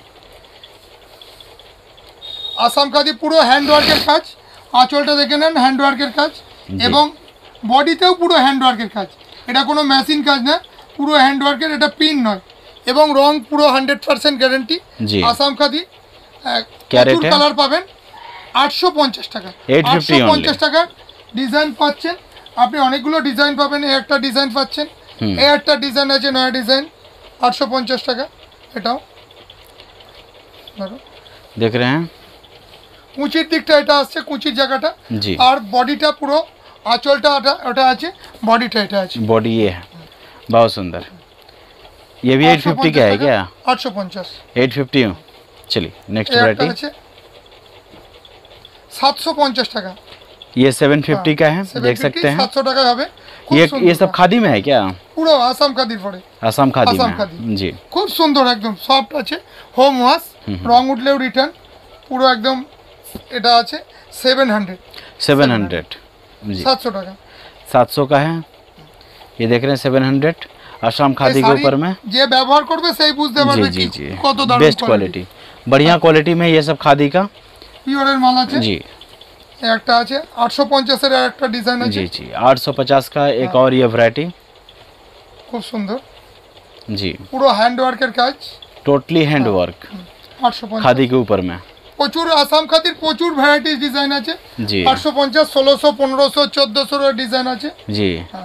আসাম খাদি পুরো হ্যান্ডওয়ার্কের কাজ, আঁচলটা দেখে নেন হ্যান্ডওয়ার্কের কাজ, জি। এবং বডিতেও পুরো হ্যান্ডওয়ার্কের কাজ। এটা কোনো মেশিন কাজ না, পুরো হ্যান্ডওয়ার্কের, এটা পিন নয়, এবং রং পুরো হান্ড্রেড পার্সেন্ট গ্যারেন্টি। জি। আসাম খাদি क्या रेट है? কালার পাবেন আটশো পঞ্চাশ টাকা। eight fifty আটশো only। পঞ্চাশ টাকার ডিজাইন পাচ্ছেন আপনি, অনেকগুলো ডিজাইন পাবেন। এই একটা ডিজাইন পাচ্ছেন, হুম। এই একটা ডিজাইন আছে, নয়া ডিজাইন, আটশো পঞ্চাশ টাকা। এটাও ধরো देख रहे हैं। কুচির দিকটা এটা আসছে, কুচির জায়গাটা, जी আর বডিটা পুরো আঁচলটা ওটা ওটা আছে, বডিটা এটা আছে। बॉडी ये है, बहुत सुंदर। ये भी एट फिफ्टी का है क्या? আটশো পঞ্চাশ। Eight fifty. चलिए नेक्स्ट এই একটা वैरायटी। আছে সাতশো পঞ্চাশ টাকা। ये सेवन फिफ्टी का है, देख सकते हैं। সাতশো টাকা হবে। খুব ये সুন্দর ये सब खादी में है क्या? পুরো আসাম খাদির পরে, आसाम खादी आसाम में खादी। है। जी খুব সুন্দর, একদম সফট আছে, হোম ওয়াশ, রং উঠলেও রিটার্ন, পুরো একদম। এটা আছে সেভেন হান্ড্রেড, सेवन हंड्रेड। जी সাতশো টাকা। सात सौ का है, ये देख रहे हैं सेवन हंड्रेड। आसाम खादी এই के শাড়ি ऊपर में। যে ব্যবহার করবে সেই বুঝতে जी পারবে जी কি जी কত দারুণ बेस्ट क्वालिटी, बढ़िया क्वालिटी में ये सब खादी का। পিওরের মাল আছে। जी এই একটা আছে আটশো পঞ্চাশের আর একটা ডিজাইন আছে, जी जी आठ सौ पचास का एक और ये वैरायटी। খুব সুন্দর, जी পুরো হ্যান্ডওয়ার্কের কাজ, टोटली हैंड वर्क আটশো পঞ্চাশ। खादी के ऊपर में। প্রচুর আসাম খাদির প্রচুর ভ্যারাইটিস ডিজাইন আছে। जी আটশো পঞ্চাশ, ষোলোশো, পনেরোশো, চোদ্দোশোর ডিজাইন আছে। जी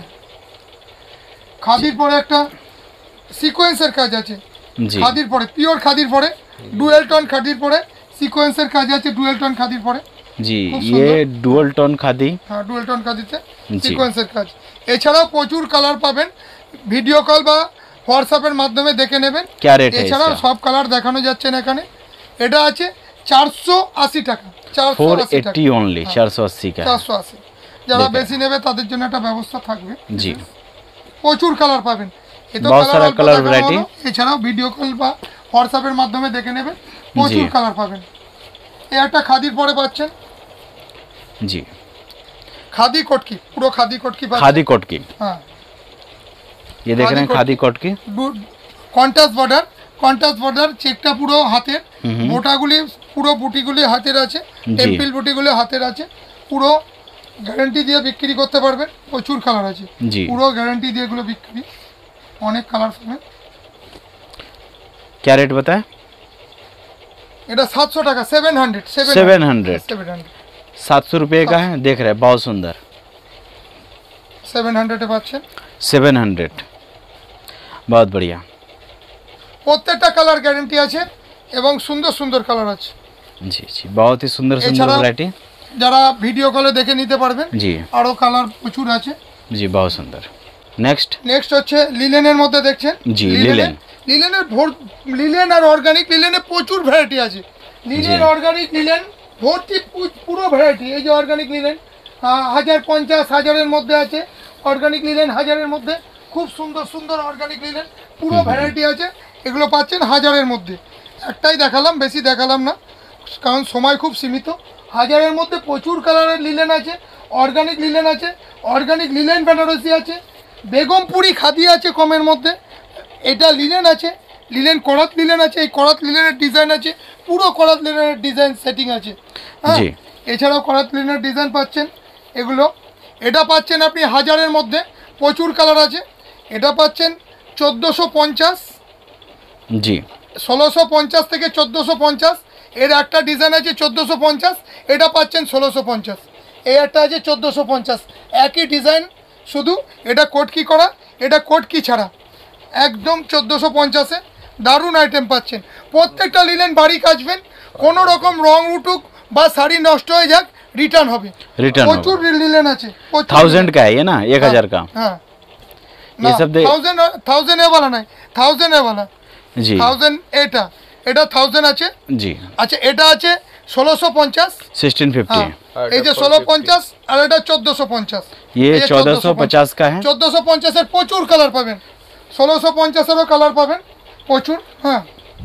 খাদির পরে একটা সিকোয়েন্সের কাজ আছে, जी খাদির পরে, পিওর খাদির পরে, ডুয়েল টোন খাদির পরে সিকোয়েন্সের কাজ আছে, ডুয়েল টোন খাদির পরে। जी खूब ये डुअल टोन खादी। হ্যাঁ ডুয়েল টোন খাদিতে জি। সিকোয়েন্সের কাজ। এছাড়াও প্রচুর কালার পাবেন, ভিডিও কল বা হোয়াটসঅ্যাপের মাধ্যমে দেখে নেবেন। क्या रेट है এছাড়াও इसका? সব কালার দেখানো যাচ্ছে না এখানে। এটা আছে চারশো আশি টাকা, চারশো फोर আশি টাকা, एट्टी ओनली, चार सौ अस्सी का है। চারশো আশি। যারা দেখেন। বেশি নেবে তাদের জন্য একটা ব্যবস্থা থাকবে। जी প্রচুর কালার পাবেন। এ তো बहुत सारा অল্প कलर দেখানো वैरायटी। হলো। এছাড়াও ভিডিও কল বা হোয়াটসঅ্যাপের মাধ্যমে দেখে নেবেন, প্রচুর জি। কালার পাবেন। এই একটা খাদির পরে পাচ্ছেন जी খাদি কটকি, পুরো খাদি কটকি পাচ্ছেন। खादी कोट की, হ্যাঁ, ये देख रहे हैं खादी खादी कोट की। কন্ট্রাস্ট বর্ডার, কন্ট্রাস্ট বর্ডার, চেকটা পুরো হাতের, হুম হুম। বোটাগুলি পুরো বুটিগুলি হাতের আছে, জি। টেম্পল বুটিগুলি হাতের আছে, পুরো গ্যারান্টি দিয়ে বিক্রি করতে পারবেন। প্রচুর কালার আছে, জি। পুরো গ্যারান্টি দিয়ে এগুলো বিক্রি, অনেক কালার পাবেন। क्या रेट बताए? এটা সাতশো টাকা, seven hundred seven hundred seven hundred सात सौ रुपये का है, देख रहे हैं बहुत सुंदर। সেভেন হান্ড্রেডে পাচ্ছেন। सेवन हंड्रेड बहुत बढ़िया। প্রত্যেকটা কালার গ্যারান্টি আছে এবং সুন্দর সুন্দর কালার আছে। जी जी बहुत ही सुंदर सुंदर এছাড়া वैरायटी। যারা ভিডিও কলে দেখে নিতে পারবেন, जी আরও কালার প্রচুর আছে। जी बहुत सुंदर। नेक्स्ट নেক্সট হচ্ছে লিলেনের মধ্যে দেখছেন। জি, লিলেন। লিলেন। লিলেনের ভোর লিলেন আর অর্গানিক লিলেনে প্রচুর ভ্যারাইটি আছে। লিলেন জি। অর্গানিক লিলেন ভর্তি পু- পুরো ভ্যারাইটি। এই যে অর্গানিক লিলেন আহ, হাজার পঞ্চাশ হাজারের মধ্যে আছে, অর্গানিক লিলেন হাজারের মধ্যে, খুব সুন্দর সুন্দর অর্গানিক লিলেন, পুরো ভ্যারাইটি আছে। এগুলো পাচ্ছেন হাজারের মধ্যে। একটাই দেখালাম, বেশি দেখালাম না কারণ সময় খুব সীমিত। হাজারের মধ্যে প্রচুর কালারের লিলেন আছে, অর্গানিক লিলেন আছে, অর্গানিক লিলেন বেনারসি আছে, বেগমপুরি খাদি আছে কমের মধ্যে। এটা লিলেন আছে, লিলেন করাত লিলেন আছে, এই করাত লিলেনের ডিজাইন আছে, পুরো করাত লিলেনের ডিজাইন সেটিং আছে। হ্যাঁ, জি। এছাড়াও করাত লিলেনের ডিজাইন পাচ্ছেন এগুলো। এটা পাচ্ছেন আপনি হাজারের মধ্যে, প্রচুর কালার আছে। এটা পাচ্ছেন চোদ্দোশো পঞ্চাশ, जी ষোলোশো পঞ্চাশ থেকে চোদ্দোশো পঞ্চাশ। এর একটা ডিজাইন আছে চোদ্দোশো পঞ্চাশ, এটা পাচ্ছেন ষোলোশো পঞ্চাশ। এই একটা আছে চোদ্দোশো পঞ্চাশ, একই ডিজাইন, শুধু এটা কোটকি করা, এটা কোটকি ছাড়া, একদম চোদ্দোশো পঞ্চাশে দারুণ আইটেম পাচ্ছেন। প্রত্যেকটা লিলেন বাড়ি কাচবেন, কোনো রকম রং উঠুক বা শাড়ি নষ্ট হয়ে যাক রিটার্ন হবে। रिटर्न প্রচুর লিলেন আছে, প্রচুর थाउजेंड লিলেন। का है ये ना, एक हजार का। হ্যাঁ, ये सब दे- থাউজেন্ড থাউজেন্ড এ वाला নাই, থাউজেন্ড এ वाला, जी থাউজেন্ড এটা এটা থাউজেন্ড আছে। जी আচ্ছা, এটা আছে ষোলোশো পঞ্চাশ। Sixteen fifty. হ্যাঁ, এই যে ষোলো পঞ্চাশ আর এটা চোদ্দোশো পঞ্চাশ। ये चौदह सौ पचास का है। চোদ্দোশো পঞ্চাশের প্রচুর কালার পাবেন, ষোলোশো পঞ্চাশেরও কালার পাবেন প্রচুর। হ্যাঁ,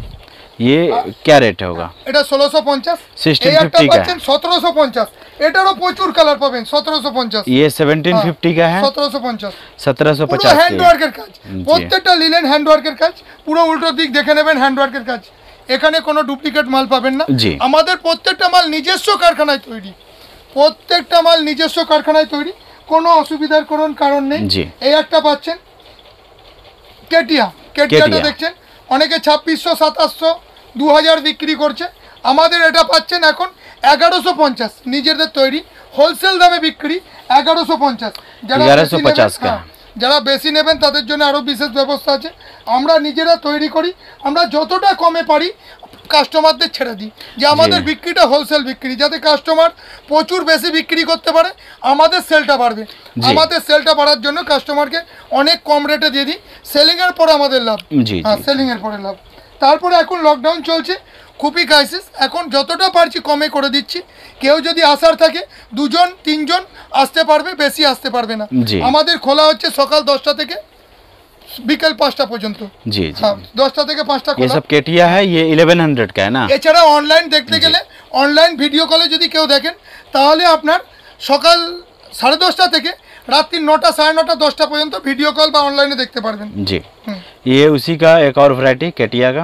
ये क्या रेट होगा? এটা ষোলোশো পঞ্চাশ। सिक्सटीन এই একটা फिफ्टी का পাচ্ছেন সতেরোশো পঞ্চাশ, এটারও প্রচুর কালার পাবেন, সতেরোশো পঞ্চাশ। है। ये सेवनटीन फिफ्टी का है, সতেরোশো পঞ্চাশ। सत्रह सौ পুরো पचास হ্যান্ড के। ওয়ার্কের কাজ, জি। প্রত্যেকটা লিলেন হ্যান্ড ওয়ার্কের কাজ, পুরো উল্টো দিক দেখে নেবেন, হ্যান্ড ওয়ার্কের কাজ। এখানে কোনো ডুপ্লিকেট মাল পাবেন না। জি। আমাদের প্রত্যেকটা মাল নিজস্ব কারখানায় তৈরি, প্রত্যেকটা মাল নিজস্ব কারখানায় তৈরি, কোনো অসুবিধার কোনো কারণ নেই। জি। এই একটা পাচ্ছেন কেটিয়া, কেটিয়াটা কেটিয়া। দেখছেন অনেকে ছাব্বিশশো সাতাশশো দু হাজার বিক্রি করছে, আমাদের এটা পাচ্ছেন এখন এগারোশো পঞ্চাশ, নিজেদের তৈরি, হোলসেল দামে বিক্রি এগারোশো পঞ্চাশ। যারা এগারোশো বেশি পঞ্চাশ নেবেন, का। হ্যাঁ, যারা বেশি নেবেন তাদের জন্য আরও বিশেষ ব্যবস্থা আছে। আমরা নিজেরা তৈরি করি, আমরা যতটা কমে পারি কাস্টমারদের ছেড়ে দিই, যে আমাদের জি। বিক্রিটা হোলসেল বিক্রি, যাতে কাস্টমার প্রচুর বেশি বিক্রি করতে পারে, আমাদের সেলটা বাড়বে। জি। আমাদের সেলটা বাড়ার জন্য কাস্টমারকে অনেক কম রেটে দিয়ে দিই, সেলিংয়ের পরে আমাদের লাভ। জি হ্যাঁ, জি সেলিংয়ের পরে লাভ। তারপরে এখন লকডাউন চলছে, খুবই ক্রাইসিস, এখন যতটা পারছি কমে করে দিচ্ছি। কেউ যদি আসার থাকে দুজন তিনজন আসতে পারবে, বেশি আসতে পারবে না। জি। আমাদের খোলা হচ্ছে সকাল দশটা থেকে বিকেল পাঁচটা পর্যন্ত। जी जी হ্যাঁ, দশটা থেকে পাঁচটা ये খোলা। सब केटिया है, ये इलेवन हंड्रेड का है ना। এছাড়া অনলাইন দেখতে গেলে, অনলাइन ভিডিও কলে যদি কেউ দেখেন তাহলে আপনার সকাল সাড়ে দশটা থেকে রাত্রি নটা সাড়ে নটা দশটা পর্যন্ত ভিডিও কল বা অনলাইনে দেখতে পারবেন। जी হুম। ये उसी का एक और वैरायटी केटिया का।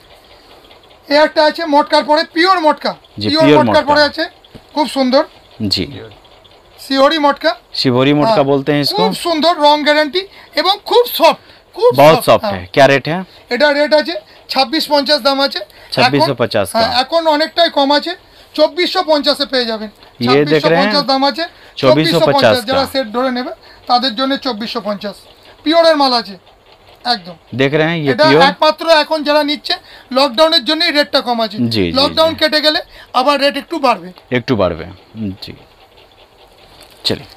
এই একটা আছে মটকার পরে, পিওর মটকা, জি, পিওর pure মটকার মটকা। পরে আছে, খুব সুন্দর जी সিওরি মটকা। शिवोरी मोटका হ্যাঁ, बोलते हैं इसको। খুব সুন্দর, রং গ্যারান্টি এবং খুব সফট, খুব बहुत soft, सॉफ्ट হ্যাঁ। है। क्या रेट है? এটা রেট আছে ছাব্বিশ পঞ্চাশ দাম আছে। ছাব্বিশশো এখন- পঞ্চাশ হ্যাঁ, का। এখন অনেকটাই কম আছে, চব্বিশশো পঞ্চাশে পেয়ে যাবেন। ये देख ছাব্বিশশো रहे हैं, পঞ্চাশ দাম আছে, চব্বিশশো চব্বিশশো পঞ্চাশ পঞ্চাশ যারা का। সেট ধরে নেবে তাদের জন্য চব্বিশশো পঞ্চাশ পিওরের মাল আছে একদম। देख रहे हैं ये এটা प्योर। একমাত্র এখন যারা নিচ্ছে লকডাউনের জন্যই রেটটা কম আছে। জি, জি, লকডাউন জি। কেটে গেলে আবার রেট একটু বাড়বে। একটু বাড়বে। जी चलिए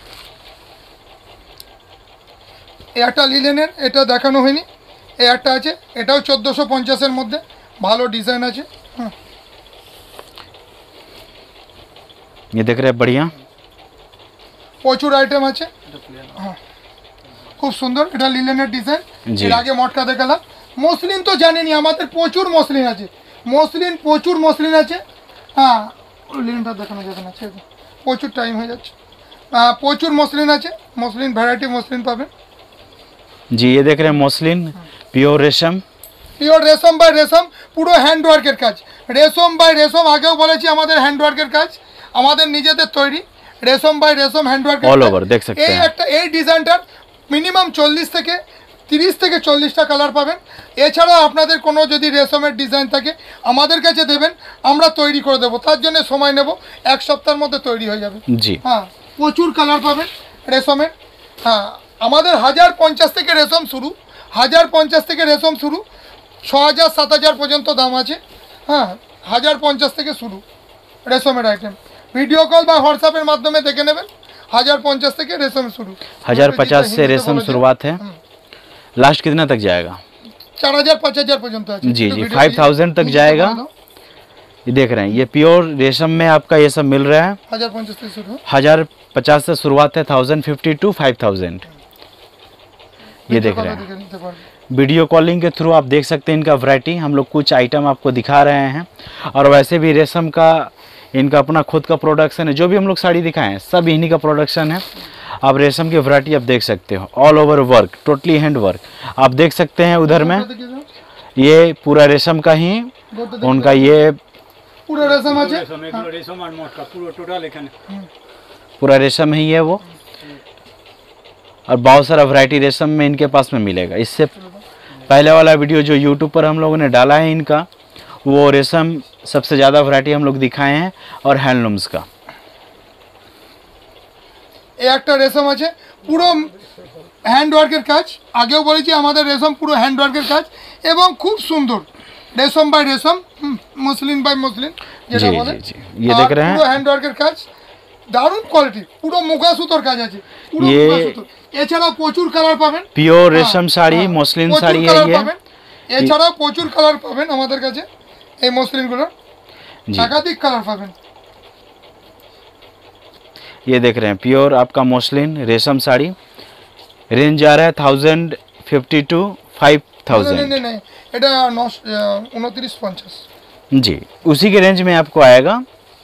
এই একটা লিলেনের, এটা দেখানো হয়নি, এই একটা আছে, এটাও চোদ্দোশো পঞ্চাশের মধ্যে, ভালো ডিজাইন আছে। হুম, ये देख रहे हैं बढ़िया। প্রচুর আইটেম আছে। হ্যাঁ, খুব সুন্দর, এটা লিলেনের ডিজাইন। জি। এর আগে মটকা দেখালাম। মসলিন তো জানেনই, আমাদের প্রচুর মসলিন আছে, মসলিন প্রচুর মসলিন আছে। হ্যাঁ, লিনটা দেখানো যাবে না, ছেড়ে দিন, প্রচুর টাইম হয়ে যাচ্ছে। আহ, প্রচুর মসলিন আছে, মসলিন ভ্যারাইটি মসলিন পাবেন। जी ये देख रहे हैं मसलिन प्योर रेशम, পিওর রেশম বাই রেশম, পুরো হ্যান্ডওয়ার্কের কাজ। রেশম বাই রেশম, আগেও বলেছি আমাদের হ্যান্ডওয়ার্কের কাজ, আমাদের নিজেদের তৈরি। রেশম বাই রেশম হ্যান্ডওয়ার্কের All over, দেখ सकते এই हैं। একটা এই ডিজাইনটার মিনিমাম চল্লিশ থেকে তিরিশ থেকে চল্লিশটা কালার পাবেন। এছাড়াও আপনাদের কোনো যদি রেশমের ডিজাইন থাকে আমাদের কাছে দেবেন, আমরা তৈরি করে দেবো। তার জন্য সময় নেব, এক সপ্তাহের মধ্যে তৈরি হয়ে যাবে। जी হ্যাঁ, প্রচুর কালার পাবেন রেশমের। হ্যাঁ, আমাদের হাজার পঞ্চাশ থেকে রেশম শুরু, হাজার পঞ্চাশ থেকে রেশম শুরু, ছ হাজার সাত হাজার পর্যন্ত দাম আছে। হ্যাঁ, হাজার পঞ্চাশ থেকে শুরু রেশমের আইটেম। ভিডিও কল বা হোয়াটসঅ্যাপের মাধ্যমে দেখে নেবেন। হাজার পঞ্চাশ থেকে রেশম শুরু, हजार पचास से रेशम शुरुआत है, लास्ट कितना तक जाएगा? চার হাজার পাঁচ হাজার পর্যন্ত আছে। जी একটু जी ভিডিও फाइव দিয়ে- थाउजेंड तक দিয়ে जाएगा। বলে দাও। ये देख रहे हैं ये प्योर रेशम में आपका ये सब मिल रहा है। হাজার পঞ্চাশ থেকে শুরু। हजार पचास से शुरुआत है, thousand fifty two five thousand. ये देख रहे हैं দেখে নিতে পারবেন। वीडियो कॉलिंग के थ्रू आप देख सकते हैं इनका वैरायटी। हम लोग कुछ आइटम आपको दिखा रहे हैं, और वैसे भी रेशम का इनका अपना खुद का प्रोडक्शन है। जो भी हम लोग साड़ी दिखाए हैं सब इन्हीं का प्रोडक्शन है। आप रेशम की वैरायटी आप देख सकते हो, all over work, totally hand work आप देख सकते हैं। उधर में দেখিয়ে দাও। ये पूरा रेशम का ही গোটা দেখে उनका দাও। ये পুরো রেশম আছে। রেশম আর মটকা পুরো টোটাল এখানে पूरा रेशम ही है वो, और बहुत सारा वैरायटी रेशम में इनके पास में मिलेगा। इससे पहले वाला वीडियो जो यूट्यूब पर हम लोगों ने डाला है इनका, वो रेशम सबसे ज़्यादा वैरायटी हम लोग दिखाए हैं, और हैंडलूम्स का। এই একটা রেশম আছে, পুরো হ্যান্ডওয়ার্কের কাজ। আগেও বলেছি আমাদের রেশম পুরো হ্যান্ডওয়ার্কের কাজ, এবং খুব সুন্দর। রেশম বাই রেশম, হুম, মসলিন বাই মসলিন যেটা जी বলে। जी जी ये देख रहे পুরো हैं হ্যান্ডওয়ার্কের কাজ, দারুণ কোয়ালিটি, পুরো মুগা সুতোর কাজ আছে, পুরো ये- মুগা সুতো। এছাড়াও প্রচুর কালার পাবেন। प्योर হ্যাঁ, रेशम साड़ी, হ্যাঁ, मसलिन প্রচুর साड़ी है কালার ये। পাবেন। এছাড়াও প্রচুর কালার পাবেন আমাদের কাছে এই মসলিনগুলোর, जी একাধিক কালার পাবেন। ये देख रहे हैं प्योर आपका मसलिन रेशम साड़ी। रेंज आ रहा है थाउजेंड फिफ्टी टू फाइव नहीं थाउजेंड। नहीं नहीं, এটা उनतीस पचास। जी उसी के रेंज में आपको आएगा।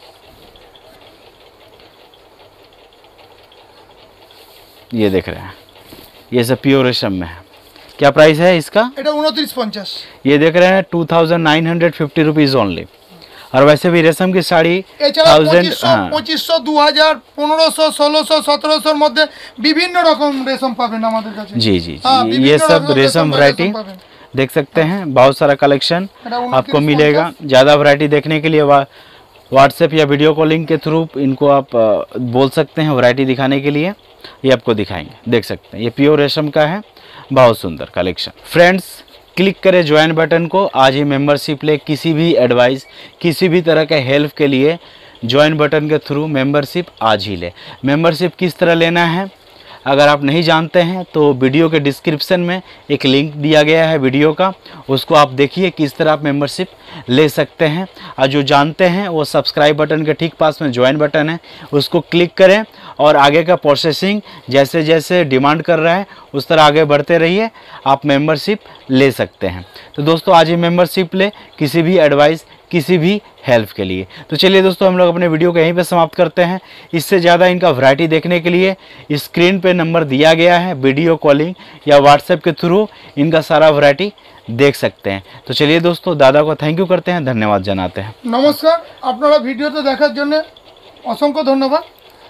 ये देख रहे हैं ये सब प्योर रेशम में है। क्या प्राइस है इसका? এটা उनतीस पचास। ये देख रहे हैं two thousand nine hundred fifty rupees only. और वैसे भी रेशम की साड़ी এছাড়া थाउजेंड পঁচিশশো हाँ পঁচিশশো দু হাজার পনেরোশো ষোলোশো সতেরোশোর মধ্যে বিভিন্ন রকম রেশম পাবেন আমাদের কাছে। जी जी हाँ, जी विभिन्न ये सब रंगों के रेशम रेशम वैरायटी पावें। देख सकते हैं। बहुत सारा कलेक्शन এটা उनतीस आपको मिलेगा। ज़्यादा वैरायटी देखने के लिए व्हाट्सएप या वीडियो कॉलिंग के थ्रू इनको आप अ, बोल सकते हैं वैरायटी दिखाने के लिए, ये आपको दिखाएंगे। देख सकते हैं ये प्योर रेशम का है, बहुत सुंदर कलेक्शन। फ्रेंड्स क्लिक करें ज्वाइन बटन को, आज ही मेंबरशिप ले। किसी भी एडवाइस, किसी भी तरह के हेल्प के लिए ज्वाइन बटन के थ्रू मेंबरशिप आज ही ले। मेंबरशिप किस तरह लेना है अगर आप नहीं जानते हैं तो वीडियो के डिस्क्रिप्शन में एक लिंक दिया गया है वीडियो का, उसको आप देखिए किस तरह आप मेंबरशिप ले सकते हैं। और जो जानते हैं वो सब्सक्राइब बटन के ठीक पास में ज्वाइन बटन है, उसको क्लिक करें और आगे का प्रोसेसिंग जैसे जैसे डिमांड कर रहा है उस तरह आगे बढ़ते रहिए, आप मेंबरशिप ले सकते हैं। तो दोस्तों आज ही मेंबरशिप ले किसी भी एडवाइस, किसी भी हेल्प के लिए। तो चलिए दोस्तों हम लोग अपने वीडियो को यहीं पे समाप्त करते हैं। इससे ज़्यादा इनका वैरायटी देखने के लिए स्क्रीन पे नंबर दिया गया है, वीडियो कॉलिंग या व्हाट्सएप के थ्रू इनका सारा वैरायटी देख सकते हैं। तो चलिए दोस्तों दादा को थैंक यू करते हैं, धन्यवाद जनाते हैं। নমস্কার, আপনারা ভিডিওটা দেখার জন্য অসংখ্য ধন্যবাদ।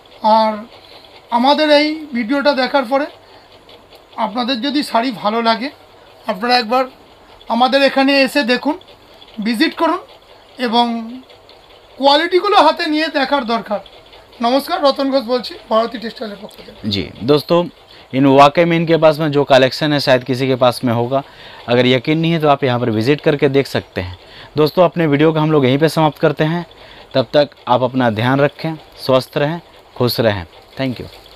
আর আমাদের এই ভিডিওটা দেখার পরে আপনাদের যদি শাড়ি ভালো লাগে আপনারা একবার আমাদের এখানে এসে দেখুন, ভিজিট করুন এবং কোয়ালিটিগুলো হাতে নিয়ে দেখার দরকার। নমস্কার, রতন ঘোষ বলছি ভারতী টেক্সটাইলের পক্ষ থেকে। जी दोस्तों इन वाकई में इनके पास में जो कलेक्शन है शायद किसी के पास में होगा, अगर यकीन नहीं है तो आप यहाँ पर विज़िट करके देख सकते हैं। दोस्तों अपने वीडियो को हम लोग यहीं पे समाप्त करते हैं। तब तक आप अपना ध्यान रखें, स्वस्थ रहें, खुश रहें। Thank you.